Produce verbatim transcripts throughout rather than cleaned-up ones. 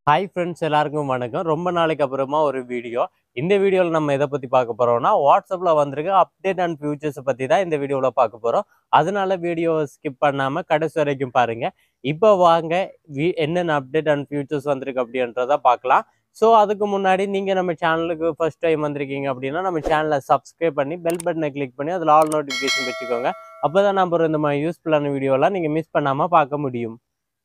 Hi friends எல்லாருக்கும் வணக்கம். ரொம்ப நாளைக்கு அப்புறமா ஒரு வீடியோ. இந்த வீடியோவில் நம்ம எதை பற்றி பார்க்க போகிறோம்னா வாட்ஸ்அப்பில் வந்திருக்க அப்டேட் அண்ட் ஃபியூச்சர்ஸை பற்றி தான் இந்த வீடியோவில் பார்க்க போகிறோம். அதனால வீடியோவை ஸ்கிப் பண்ணாமல் கடைசி வரைக்கும் பாருங்கள். இப்போ வாங்க வி என்னென்ன அப்டேட் அண்ட் ஃபியூச்சர்ஸ் வந்திருக்கு அப்படின்றத பார்க்கலாம். ஸோ அதுக்கு முன்னாடி நீங்கள் நம்ம சேனலுக்கு ஃபர்ஸ்ட் டைம் வந்திருக்கீங்க அப்படின்னா நம்ம சேனலை சப்ஸ்கிரைப் பண்ணி பெல் பட்டனை கிளிக் பண்ணி அதில் ஆல் நோட்டிஃபிகேஷன் வச்சுக்கோங்க. அப்போ தான் நம்ம இந்த மாதிரி யூஸ்ஃபுல்லான வீடியோலாம் நீங்கள் மிஸ் பண்ணாமல் பார்க்க முடியும்.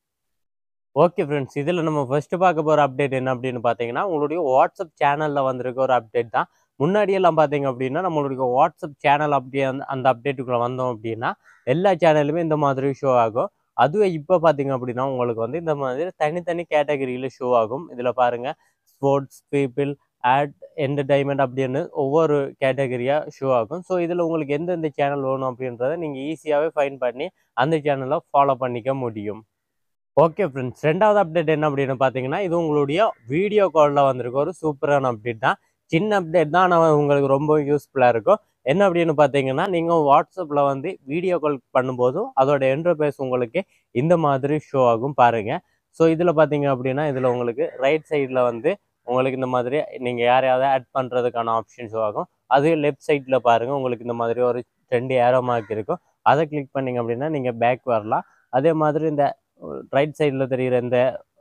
ஓகே ஃப்ரெண்ட்ஸ், இதில் நம்ம ஃபர்ஸ்ட் பார்க்க போகிற அப்டேட் என்ன அப்படின்னு பார்த்தீங்கன்னா உங்களுடைய வாட்ஸ்அப் சேனலில் வந்திருக்க ஒரு அப்டேட் தான். முன்னாடியெல்லாம் பார்த்தீங்க அப்படின்னா நம்மளுடைய வாட்ஸ்அப் சேனல் அப்படியே அந்த அந்த அப்டேட்டுக்குள்ளே வந்தோம் அப்படின்னா எல்லா சேனலுமே இந்த மாதிரி ஷோ ஆகும். அதுவே இப்போ பார்த்தீங்க அப்படின்னா உங்களுக்கு வந்து இந்த மாதிரி தனித்தனி கேட்டகரியில் ஷோ ஆகும். இதில் பாருங்கள், ஸ்போர்ட்ஸ், பீப்புள், ஆட், என்டர்டைன்மெண்ட் அப்படின்னு ஒவ்வொரு கேட்டகரியாக ஷோ ஆகும். ஸோ இதில் உங்களுக்கு எந்தெந்த சேனல் வேணும் அப்படின்றத நீங்கள் ஈஸியாகவே ஃபைண்ட் பண்ணி அந்த சேனலை ஃபாலோ பண்ணிக்க முடியும். ஓகே ஃப்ரெண்ட்ஸ், ரெண்டாவது அப்டேட் என்ன அப்படின்னு பார்த்தீங்கன்னா இது உங்களுடைய வீடியோ காலில் வந்திருக்க ஒரு சூப்பரான அப்டேட் தான். சின்ன அப்டேட் தான், ஆனால் உங்களுக்கு ரொம்ப யூஸ்ஃபுல்லாக இருக்கும். என்ன அப்படின்னு பார்த்தீங்கன்னா நீங்கள் வாட்ஸ்அப்பில் வந்து வீடியோ கால் பண்ணும்போதும் அதோட இன்டர்ஃபேஸ் உங்களுக்கு இந்த மாதிரி ஷோ ஆகும் பாருங்கள். ஸோ இதில் பார்த்தீங்க அப்படின்னா இதில் உங்களுக்கு ரைட் சைடில் வந்து உங்களுக்கு இந்த மாதிரி நீங்கள் யாரையாவது ஆட் பண்ணுறதுக்கான ஆப்ஷன் ஷோ ஆகும். அது லெஃப்ட் சைடில் பாருங்கள், உங்களுக்கு இந்த மாதிரி ஒரு ரெண்டு ஏரோ மார்க் இருக்கும். அதை கிளிக் பண்ணிங்க அப்படின்னா நீங்கள் பேக் வரலாம். அதே மாதிரி இந்த ரைட் சைடில் தெரிகிற இந்த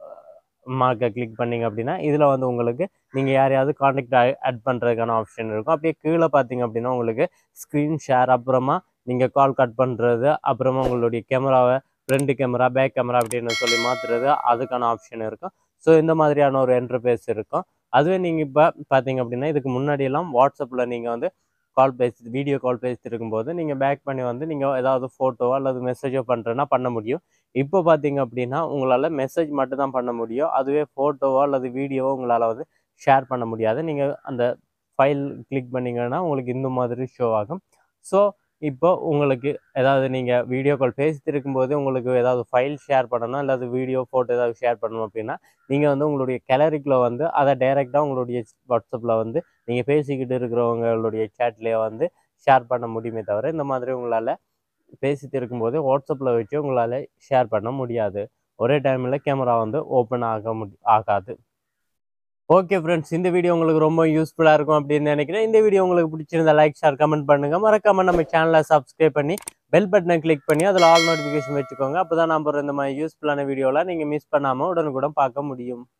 மார்க்கை கிளிக் பண்ணிங்க அப்படின்னா இதில் வந்து உங்களுக்கு நீங்கள் யாரையாவது காண்டாக்ட் ஆட் பண்ணுறதுக்கான ஆப்ஷன் இருக்கும். அப்படியே கீழே பார்த்தீங்க அப்படின்னா உங்களுக்கு ஸ்க்ரீன் ஷேர், அப்புறமா நீங்கள் கால் கட் பண்ணுறது, அப்புறமா உங்களுடைய கேமராவை ஃப்ரண்ட் கேமரா, பேக் கேமரா அப்படின்னு சொல்லி மாற்றுறது, அதுக்கான ஆப்ஷன் இருக்கும். ஸோ இந்த மாதிரியான ஒரு இன்டர்ஃபேஸ் இருக்கும். அதுவே நீங்கள் இப்போ பார்த்தீங்க அப்படின்னா இதுக்கு முன்னாடியெல்லாம் வாட்ஸ்அப்பில் நீங்கள் வந்து கால் பேசி வீடியோ கால் பேசிட்டு இருக்கும்போது நீங்கள் பேக் பண்ணி வந்து நீங்கள் ஏதாவது ஃபோட்டோவோ அல்லது மெசேஜோ பண்ணுறேன்னா பண்ண முடியும். இப்போ பார்த்தீங்க அப்படின்னா உங்களால் மெசேஜ் மட்டும் தான் பண்ண முடியும். அதுவே ஃபோட்டோவோ அல்லது வீடியோவோ உங்களால் வந்து ஷேர் பண்ண முடியாது. நீங்கள் அந்த ஃபைல் கிளிக் பண்ணிங்கன்னா உங்களுக்கு இந்த மாதிரி ஷோ ஆகும். ஸோ இப்போ உங்களுக்கு ஏதாவது நீங்கள் வீடியோ கால் பேசிட்டு இருக்கும்போது உங்களுக்கு ஏதாவது ஃபைல் ஷேர் பண்ணணும் அல்லது வீடியோ ஃபோட்டோ ஏதாவது ஷேர் பண்ணணும் அப்படின்னா நீங்கள் வந்து உங்களுடைய கேலரிக்குள்ளே வந்து அதை டைரெக்டாக உங்களுடைய வாட்ஸ்அப்பில் வந்து நீங்கள் பேசிக்கிட்டு இருக்கிறவங்களுடைய சேட்லேயே வந்து ஷேர் பண்ண முடியுமே தவிர இந்த மாதிரி உங்களால் பேசிட்டு இருக்கும்போது வாட்ஸ்அப்பில் வச்சு உங்களால் ஷேர் பண்ண முடியாது. ஒரே டைமில் கேமரா வந்து ஓப்பன் ஆக முடி ஆகாது. ஓகே ஃப்ரெண்ட்ஸ், இந்த வீடியோ உங்களுக்கு ரொம்ப யூஸ்ஃபுல்லாக இருக்கும் அப்படின்னு நினைக்கிறேன். இந்த வீடியோ உங்களுக்கு பிடிச்சிருந்தா லைக், ஷேர், கமெண்ட் பண்ணுங்கள். மறக்காமல் நம்ம சேனலை சப்ஸ்கிரைப் பண்ணி பெல் பட்டனை கிளிக் பண்ணி அதில் ஆல் நோட்டிஃபிகேஷன் வச்சுக்கோங்க. அப்போ தான் நம்ம இந்த மாதிரி யூஸ்ஃபுல்லான வீடியோலாம் நீங்கள் மிஸ் பண்ணாமல் உடனுக்குடன் பார்க்க முடியும்.